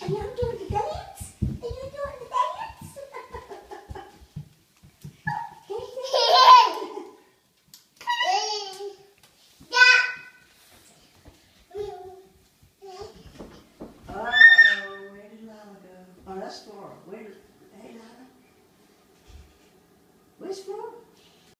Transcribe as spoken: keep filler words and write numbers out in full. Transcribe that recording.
you doing the dance? Are you doing the dance? Can you do it? Uh-oh, where did Lyla go? Oh, that's Flora. Where did, hey, Lyla? Where's Flora?